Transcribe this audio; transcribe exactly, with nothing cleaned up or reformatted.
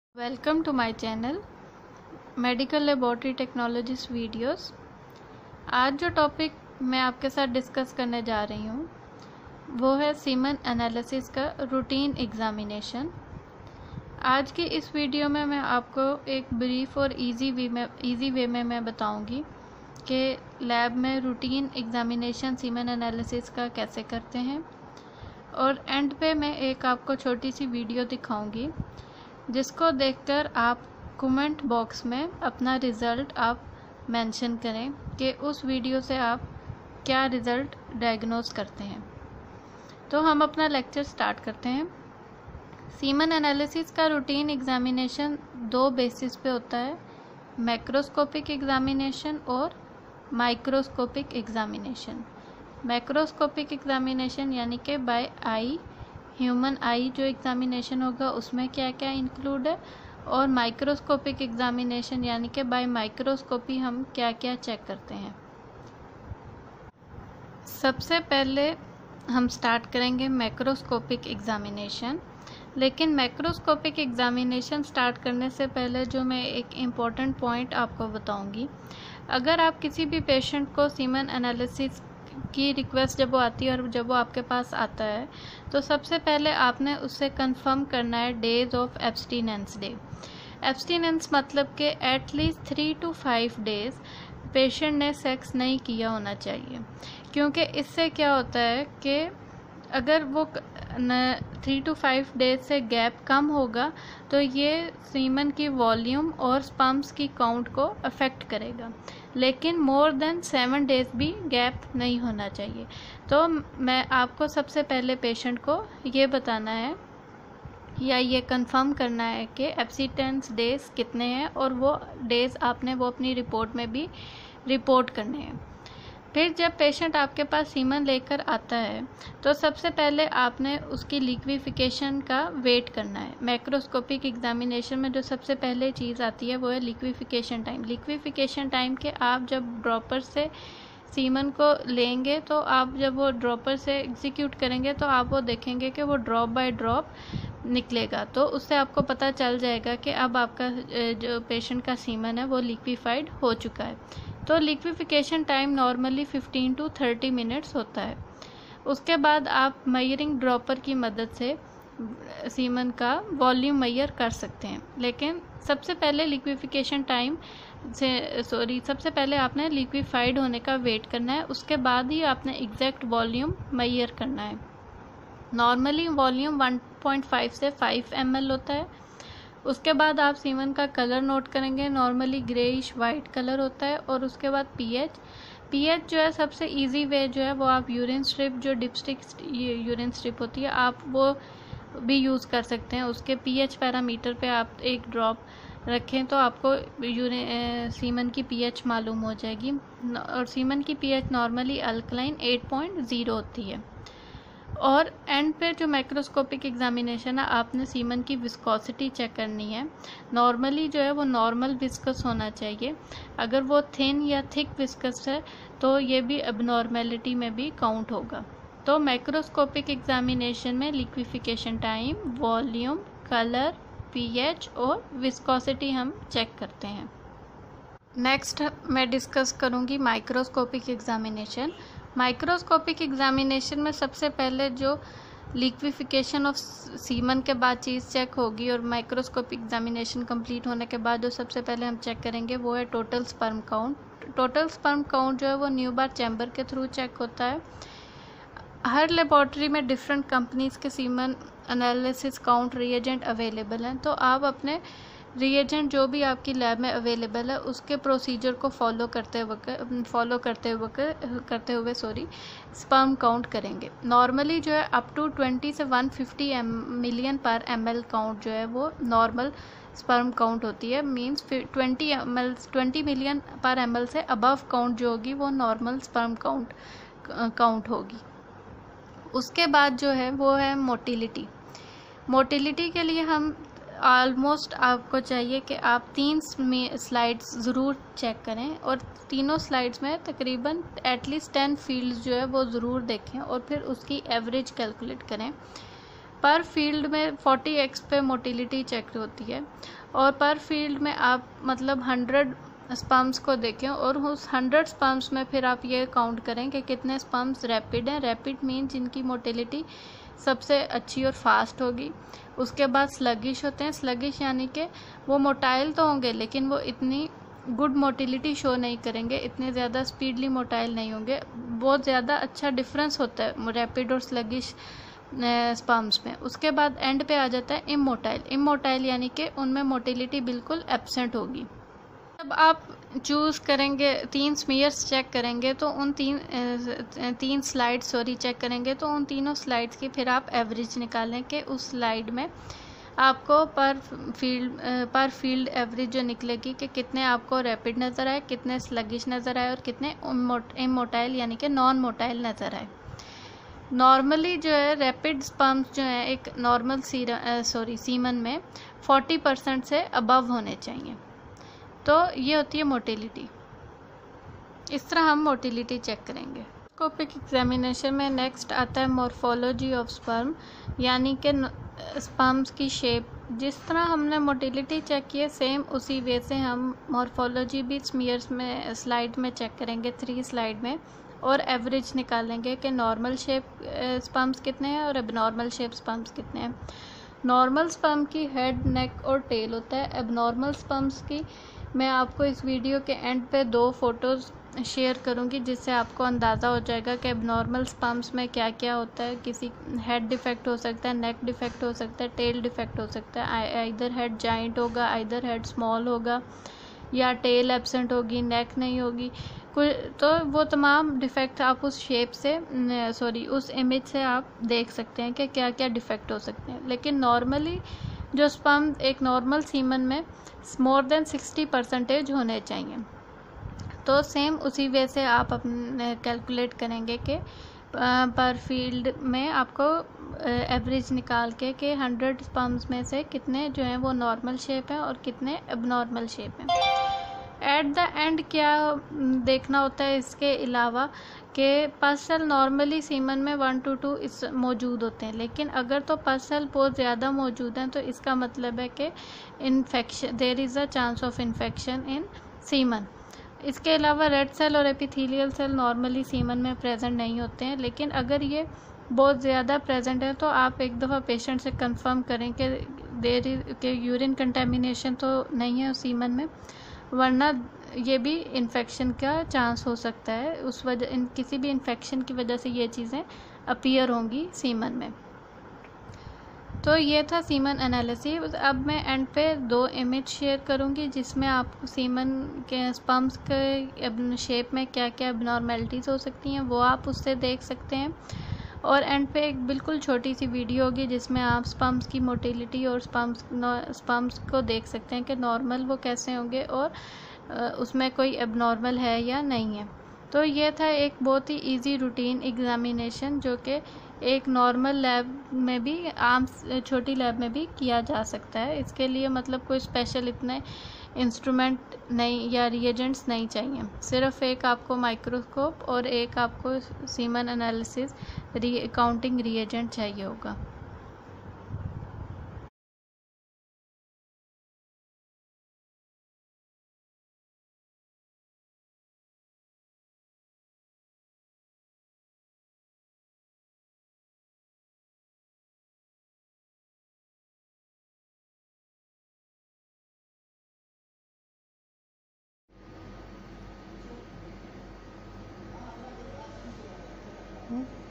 Welcome to my channel medical laboratory technologies videos. आज जो topic मैं आपके साथ डिस्कस करने जा रही हूँ वो है सीमन एनालिसिस का रूटीन एग्जामिनेशन। आज की इस वीडियो में मैं आपको एक ब्रीफ और इजी वे में इजी वे में मैं बताऊंगी कि लैब में रूटीन एग्जामिनेशन सीमन एनालिसिस का कैसे करते हैं, और एंड पे मैं एक आपको छोटी सी वीडियो दिखाऊंगी जिसको देखकर आप कमेंट बॉक्स में अपना रिज़ल्ट आप मेंशन करें कि उस वीडियो से आप क्या रिज़ल्ट डायग्नोज करते हैं। तो हम अपना लेक्चर स्टार्ट करते हैं। सीमन एनालिसिस का रूटीन एग्जामिनेशन दो बेसिस पे होता है, मैक्रोस्कोपिक एग्जामिनेशन और माइक्रोस्कोपिक एग्जामिनेशन। मैक्रोस्कोपिक एग्जामिनेशन यानी कि बाय आई, ह्यूमन आई जो एग्जामिनेशन होगा उसमें क्या क्या इंक्लूड है, और माइक्रोस्कोपिक एग्जामिनेशन यानी कि बाय माइक्रोस्कोपी हम क्या क्या चेक करते हैं। सबसे पहले हम स्टार्ट करेंगे मैक्रोस्कोपिक एग्जामिनेशन। लेकिन मैक्रोस्कोपिक एग्जामिनेशन स्टार्ट करने से पहले जो मैं एक इम्पॉर्टेंट पॉइंट आपको बताऊंगी, अगर आप किसी भी पेशेंट को सीमन एनालिसिस की रिक्वेस्ट जब वो आती है और जब वो आपके पास आता है तो सबसे पहले आपने उससे कंफर्म करना है days of abstinence day. Abstinence मतलब कि at least three to five days patient ने सेक्स नहीं किया होना चाहिए, क्योंकि इससे क्या होता है कि अगर वो थ्री टू फाइव डेज से गैप कम होगा तो ये सीमन की वॉल्यूम और स्पर्म्स की काउंट को अफेक्ट करेगा, लेकिन मोर देन सेवन डेज भी गैप नहीं होना चाहिए। तो मैं आपको सबसे पहले पेशेंट को ये बताना है या ये कंफर्म करना है कि एब्सटिनेंस डेज कितने हैं, और वो डेज आपने वो अपनी रिपोर्ट में भी रिपोर्ट करने हैं। फिर जब पेशेंट आपके पास सीमन लेकर आता है तो सबसे पहले आपने उसकी लिक्विफिकेशन का वेट करना है। मैक्रोस्कोपिक एग्जामिनेशन में जो सबसे पहले चीज़ आती है वो है लिक्विफिकेशन टाइम। लिक्विफिकेशन टाइम के आप जब ड्रॉपर से सीमन को लेंगे तो आप जब वो ड्रॉपर से एग्जीक्यूट करेंगे तो आप वो देखेंगे कि वो ड्रॉप बाय ड्रॉप निकलेगा, तो उससे आपको पता चल जाएगा कि अब आपका जो पेशेंट का सीमन है वो लिक्विफाइड हो चुका है। तो liquefaction time normally fifteen to thirty minutes होता है। उसके बाद आप मेजरिंग ड्रॉपर की मदद से सीमन का वॉल्यूम मेजर कर सकते हैं, लेकिन सबसे पहले लिक्विफिकेशन टाइम से सॉरी सबसे पहले आपने लिक्विफाइड होने का वेट करना है, उसके बाद ही आपने एग्जैक्ट वॉल्यूम मेजर करना है। Normally volume one point five से फाइव एम एल होता है। उसके बाद आप सीमन का कलर नोट करेंगे, नॉर्मली ग्रेइश वाइट कलर होता है। और उसके बाद पीएच पीएच जो है सबसे इजी वे जो है वो आप यूरिन स्ट्रिप, जो डिपस्टिक यूरिन स्ट्रिप होती है, आप वो भी यूज़ कर सकते हैं। उसके पीएच पैरामीटर पे आप एक ड्रॉप रखें तो आपको यूरिन सीमन की पीएच मालूम हो जाएगी। और सीमन की pH normally alkaline eight point zero होती है। और एंड पे जो माइक्रोस्कोपिक एग्जामिनेशन है, आपने सीमन की विस्कोसिटी चेक करनी है। नॉर्मली जो है वो नॉर्मल विस्कस होना चाहिए। अगर वो थिन या थिक विस्कस है तो ये भी एबनॉर्मेलिटी में भी काउंट होगा। तो माइक्रोस्कोपिक एग्जामिनेशन में liquefaction time, volume, colour, pH और विस्कोसिटी हम चेक करते हैं। नेक्स्ट मैं डिस्कस करूँगी माइक्रोस्कोपिक एग्जामिनेशन। माइक्रोस्कोपिक एग्जामिनेशन में सबसे पहले जो लिक्विफिकेशन ऑफ सीमन के बाद चीज़ चेक होगी, और माइक्रोस्कोपिक एग्जामिनेशन कंप्लीट होने के बाद जो सबसे पहले हम चेक करेंगे वो है total sperm count. Total sperm count जो है वो न्यू बार चैम्बर के थ्रू चेक होता है। हर लेबॉर्ट्री में डिफरेंट कंपनीज़ के semen analysis count reagent available हैं, तो आप अपने रिएजेंट जो भी आपकी लैब में अवेलेबल है उसके प्रोसीजर को फॉलो करते हुए फॉलो करते हुए करते हुए सॉरी स्पर्म काउंट करेंगे। नॉर्मली जो है अप टू ट्वेंटी से one fifty million per M L count जो है वो नॉर्मल स्पर्म काउंट होती है। Means twenty M L twenty million per M L से अबव काउंट जो होगी वो नॉर्मल स्पर्म काउंट काउंट होगी। उसके बाद जो है वो है मोटिलिटी। मोटिलिटी के लिए हम ऑलमोस्ट आपको चाहिए कि आप तीन स्लाइड्स ज़रूर चेक करें, और तीनों स्लाइड्स में तकरीबन एटलीस्ट टेन फील्ड्स जो है वो ज़रूर देखें और फिर उसकी एवरेज कैलकुलेट करें। पर फील्ड में फोर्टी एक्स पे मोटिलिटी चेक होती है, और पर फील्ड में आप मतलब हंड्रेड स्पर्म्स को देखें और उस हंड्रेड स्पर्म्स में फिर आप ये काउंट करें कि कितने स्पर्म्स रैपिड हैं। रैपिड मीन जिनकी मोटिलिटी सबसे अच्छी और फास्ट होगी। उसके बाद स्लगिश होते हैं। स्लगिश यानी कि वो मोटाइल तो होंगे लेकिन वो इतनी गुड मोटिलिटी शो नहीं करेंगे, इतने ज़्यादा स्पीडली मोटाइल नहीं होंगे। बहुत ज़्यादा अच्छा डिफरेंस होता है रैपिड और स्लगिश स्पर्म्स में। उसके बाद एंड पे आ जाता है इमोटाइल। इमोटाइल यानी कि उनमें मोटिलिटी बिल्कुल एब्सेंट होगी। जब आप चूज़ करेंगे, तीन स्मीयर्स चेक करेंगे तो उन तीन तीन स्लाइड सॉरी चेक करेंगे तो उन तीनों स्लाइड्स की फिर आप एवरेज निकालें कि उस स्लाइड में आपको पर फील्ड पर फील्ड एवरेज जो निकलेगी कि कितने आपको रैपिड नज़र आए, कितने स्लगिश नज़र आए और कितने इमोटाइल यानी कि नॉन मोटाइल नज़र आए। नॉर्मली जो है रैपिड स्पर्म्स जो है एक नॉर्मल सॉरी सीमन में फोर्टी परसेंट से अबव होने चाहिए। तो ये होती है मोटिलिटी। इस तरह हम मोटिलिटी चेक करेंगे। स्कोपिक एग्जामिनेशन में नेक्स्ट आता है मॉर्फोलॉजी ऑफ स्पर्म, यानी कि स्पर्म्स की शेप। जिस तरह हमने मोटिलिटी चेक की है सेम उसी वे से हम मॉर्फोलॉजी भी स्मीयर्स में स्लाइड में चेक करेंगे, थ्री स्लाइड में, और एवरेज निकालेंगे कि नॉर्मल शेप स्पर्म्स कितने हैं और एबनॉर्मल शेप स्पर्म्स कितने हैं। नॉर्मल स्पर्म की हेड, नेक और टेल होता है। एबनॉर्मल स्पर्म्स की मैं आपको इस वीडियो के एंड पे दो फोटोज़ शेयर करूंगी जिससे आपको अंदाज़ा हो जाएगा कि एबनॉर्मल स्पर्म्स में क्या क्या होता है। किसी हेड डिफेक्ट हो सकता है, नेक डिफेक्ट हो सकता है, टेल डिफेक्ट हो सकता है। इधर हेड जाइंट होगा, इधर हेड स्मॉल होगा, या टेल एब्सेंट होगी, नेक नहीं होगी कुछ। तो वो तमाम डिफेक्ट आप उस शेप से सॉरी उस इमेज से आप देख सकते हैं कि क्या क्या डिफेक्ट हो सकते हैं। लेकिन नॉर्मली जो स्पर्म एक नॉर्मल सीमन में मोर देन सिक्सटी परसेंटेज होने चाहिए। तो सेम उसी वे से आप अपने कैलकुलेट करेंगे कि पर फील्ड में आपको एवरेज निकाल के कि हंड्रेड स्पर्म्स में से कितने जो हैं वो नॉर्मल शेप हैं और कितने एबनॉर्मल शेप हैं। एट द एंड क्या देखना होता है इसके अलावा कि पस सेल नॉर्मली सीमन में वन टू टू इस मौजूद होते हैं, लेकिन अगर तो पस सेल बहुत ज़्यादा मौजूद हैं तो इसका मतलब है कि infection there is a chance of infection in semen. इसके अलावा रेड सेल और एपिथेलियल सेल नॉर्मली सीमन में प्रेजेंट नहीं होते हैं, लेकिन अगर ये बहुत ज़्यादा प्रेजेंट है तो आप एक दफ़ा पेशेंट से कंफर्म करें कि देर इज के यूरिन कंटेमिनेशन तो नहीं है सीमन में, वरना ये भी इन्फेक्शन का चांस हो सकता है। उस वजह इन किसी भी इन्फेक्शन की वजह से ये चीज़ें अपीयर होंगी सीमन में। तो ये था सीमन एनालिसिस। अब मैं एंड पे दो इमेज शेयर करूँगी जिसमें आपको सीमन के स्पर्म्स के शेप में क्या क्या एबनॉर्मेलिटीज़ हो सकती हैं वो आप उससे देख सकते हैं। और एंड पे एक बिल्कुल छोटी सी वीडियो होगी जिसमें आप स्पर्म्स की मोटिलिटी और स्पर्म्स स्पर्म्स को देख सकते हैं कि नॉर्मल वो कैसे होंगे और उसमें कोई एबनॉर्मल है या नहीं है। तो ये था एक बहुत ही इजी रूटीन एग्जामिनेशन जो कि एक नॉर्मल लैब में भी, आम छोटी लैब में भी किया जा सकता है। इसके लिए मतलब कोई स्पेशल इतने इंस्ट्रूमेंट नहीं या रिएजेंट्स नहीं चाहिए, सिर्फ एक आपको माइक्रोस्कोप और एक आपको semen analysis recounting reagent चाहिए होगा। Hmm?